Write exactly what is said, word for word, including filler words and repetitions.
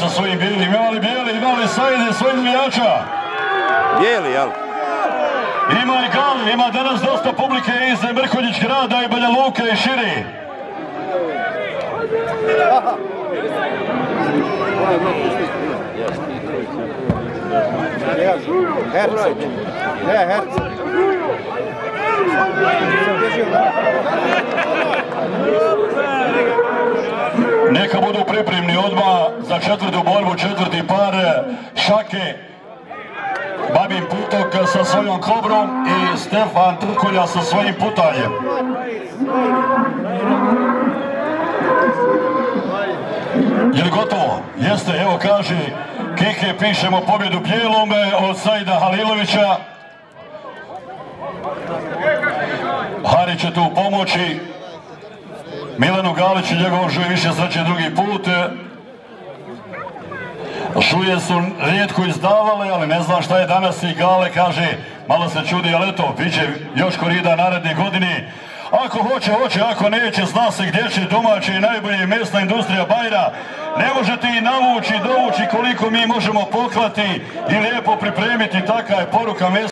sa svojim bijelim. Imali bijeli, imali Sajde svojim zvijača. Bijeli, jel? Ima i Gal, ima danas dosta publike iz Mrkonjić grada i Banja Luke i širi. Herceg. Ne, Herceg. Neka budu pripremni odmah za četvrtu borbu, četvrti par Šake, Babin Putok sa svojom Kobrom i Stefan Trkulja sa svojim putaljem. Je li gotovo? Jeste, evo kaže Keke, pišemo pobjedu bijelome od Sajda Halilovića. Hari će tu pomoći Milanu Galiću, njegovom žuje više sreće drugi put. Šuje su rijetko izdavale, ali ne znam šta je danas i Gale kaže, malo se čudi, ali eto, bit će još korida naredne godine. Ako hoće, hoće, ako neće, zna se gdje će domaće i najbolje mesna industrija Bajra. Ne možete i navući, dovući koliko mi možemo poklati i lijepo pripremiti, taka je poruka mesta.